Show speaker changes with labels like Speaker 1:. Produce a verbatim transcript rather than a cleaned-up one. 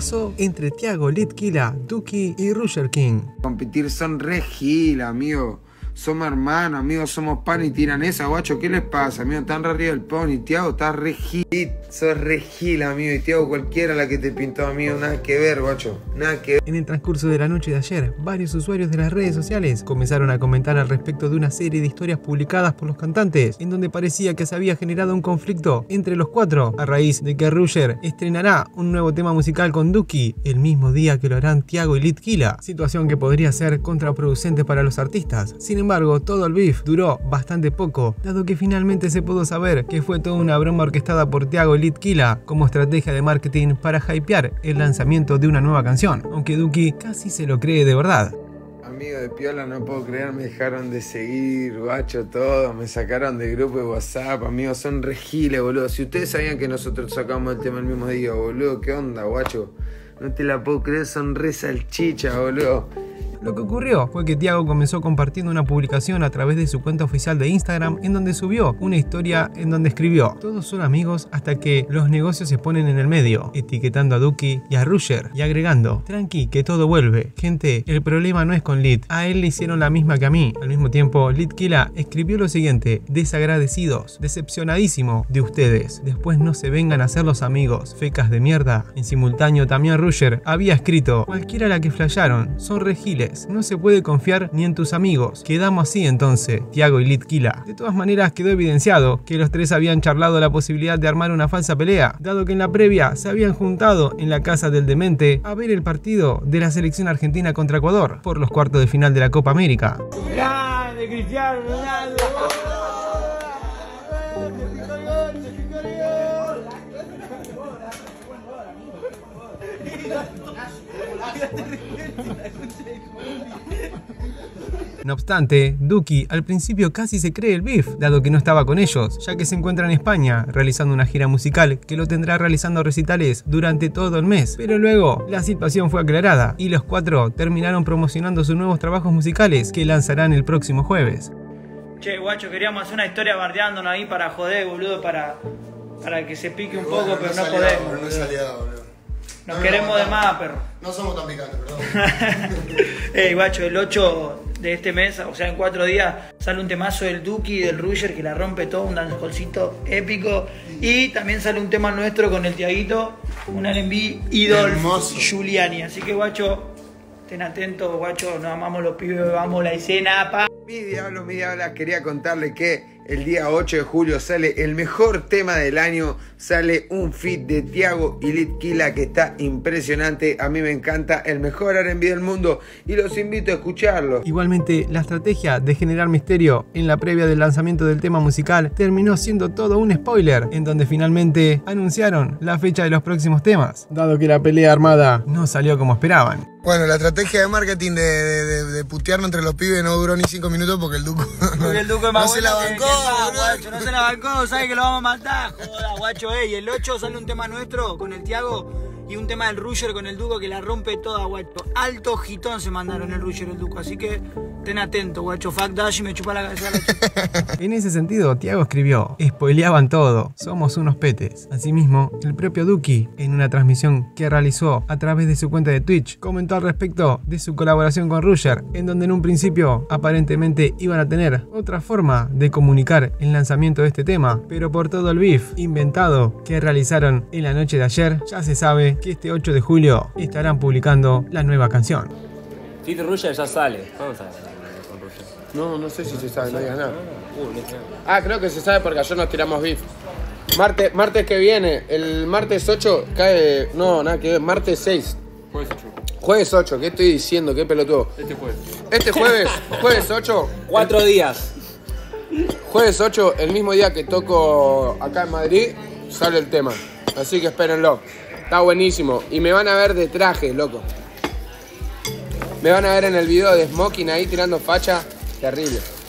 Speaker 1: pasó entre Tiago, Litquila, Duki y Rusher King.
Speaker 2: Competir son re gila, amigo. Somos hermanos, amigos, somos pan y tiran esa, guacho. ¿Qué les pasa, amigo? Están re arriba del pony. Tiago está re gil. Sos re gil, amigo. Y Tiago cualquiera la que te pintó, amigo. Nada que ver, guacho. Nada que ver.
Speaker 1: En el transcurso de la noche de ayer, varios usuarios de las redes sociales comenzaron a comentar al respecto de una serie de historias publicadas por los cantantes, en donde parecía que se había generado un conflicto entre los cuatro, a raíz de que Rusher estrenará un nuevo tema musical con Duki el mismo día que lo harán Tiago y Litquila, situación que podría ser contraproducente para los artistas. Sin embargo, todo el beef duró bastante poco, dado que finalmente se pudo saber que fue toda una broma orquestada por Tiago y Litquila como estrategia de marketing para hypear el lanzamiento de una nueva canción, aunque Duki casi se lo cree de verdad.
Speaker 2: Amigo de piola, no puedo creer, me dejaron de seguir, guacho, todo, me sacaron del grupo de WhatsApp, amigos, son re giles, boludo. Si ustedes sabían que nosotros sacamos el tema el mismo día, boludo, ¿qué onda, guacho? No te la puedo creer, son re salchicha, boludo.
Speaker 1: Lo que ocurrió fue que Tiago comenzó compartiendo una publicación a través de su cuenta oficial de Instagram en donde subió una historia en donde escribió: todos son amigos hasta que los negocios se ponen en el medio, etiquetando a Duki y a Rusher y agregando: tranqui que todo vuelve, gente, el problema no es con Lit, a él le hicieron la misma que a mí. Al mismo tiempo, Litquila escribió lo siguiente: desagradecidos, decepcionadísimo de ustedes, después no se vengan a ser los amigos, fecas de mierda. En simultáneo también Rusher había escrito: cualquiera la que flasharon, son regiles, no se puede confiar ni en tus amigos. Quedamos así entonces, Tiago y Litquila. De todas maneras quedó evidenciado que los tres habían charlado la posibilidad de armar una falsa pelea, dado que en la previa se habían juntado en la casa del demente a ver el partido de la selección argentina contra Ecuador por los cuartos de final de la Copa América.
Speaker 3: ¡Grande Cristiano Ronaldo!
Speaker 1: No obstante, Duki al principio casi se cree el beef, dado que no estaba con ellos, ya que se encuentra en España realizando una gira musical que lo tendrá realizando recitales durante todo el mes. Pero luego la situación fue aclarada y los cuatro terminaron promocionando sus nuevos trabajos musicales que lanzarán el próximo jueves.
Speaker 3: Che, guacho, queríamos hacer una historia bardeándonos ahí para joder, boludo, para, para que se pique un poco,
Speaker 4: bueno,
Speaker 3: pero
Speaker 4: no,
Speaker 3: no
Speaker 4: salió,
Speaker 3: podemos.
Speaker 4: pero no es aliado, boludo.
Speaker 3: Nos
Speaker 4: no,
Speaker 3: queremos
Speaker 4: no,
Speaker 3: de
Speaker 4: no,
Speaker 3: más, perro.
Speaker 4: No somos tan picantes, perdón.
Speaker 3: Ey, guacho, el ocho de este mes, o sea, en cuatro días, sale un temazo del Duki y del Rusher que la rompe todo, un dancehallcito épico. Y también sale un tema nuestro con el Tiaguito, un R and B Idol Giuliani. Así que, guacho, estén atentos, guacho, nos amamos los pibes, vamos la escena, pa.
Speaker 2: Mi diablo, mi diabla, quería contarle que el día ocho de julio sale el mejor tema del año, sale un feat de Tiago y Litquila que está impresionante, a mí me encanta, el mejor R and B del mundo y los invito a escucharlo.
Speaker 1: Igualmente, la estrategia de generar misterio en la previa del lanzamiento del tema musical terminó siendo todo un spoiler, en donde finalmente anunciaron la fecha de los próximos temas, dado que la pelea armada no salió como esperaban.
Speaker 4: Bueno, la estrategia de marketing de, de, de, de putearnos entre los pibes no duró ni cinco minutos porque el Duco
Speaker 3: Porque el Duco es más
Speaker 4: no se la
Speaker 3: bueno
Speaker 4: bancó,
Speaker 3: que- que más,
Speaker 4: boludo.
Speaker 3: guacho, no se la bancó, sabe que lo vamos a matar. Joda, guacho, ey, y el ocho sale un tema nuestro con el Tiago y un tema del Rusher con el Duco que la rompe toda, guacho. Alto gitón se mandaron el Rusher y el Duco, así que ten atento, guacho. Fuck Dash y me chupa la cabeza.
Speaker 1: En ese sentido, Tiago escribió: spoileaban todo, somos unos petes. Asimismo, el propio Duki, en una transmisión que realizó a través de su cuenta de Twitch, comentó al respecto de su colaboración con Rusher, en donde en un principio aparentemente iban a tener otra forma de comunicar el lanzamiento de este tema, pero por todo el beef inventado que realizaron en la noche de ayer, ya se sabe que este ocho de julio estarán publicando la nueva canción.
Speaker 5: Fit Rusher ya sale. Vamos a ver con Rusher.
Speaker 2: No, no sé si se sabe, no digas nada.
Speaker 5: Uh, no sé.
Speaker 2: Ah, creo que se sabe porque ayer nos tiramos beef. Martes, martes que viene, el martes ocho cae... No, nada que ver, martes seis.
Speaker 5: Jueves ocho.
Speaker 2: Jueves ocho, ¿qué estoy diciendo? ¿Qué pelotudo?
Speaker 5: Este jueves.
Speaker 2: Este jueves, jueves ocho,
Speaker 5: Cuatro días.
Speaker 2: jueves ocho, el mismo día que toco acá en Madrid, sale el tema. Así que espérenlo. Está buenísimo. Y me van a ver de traje, loco. Me van a ver en el video de Smoking ahí tirando facha. Terrible.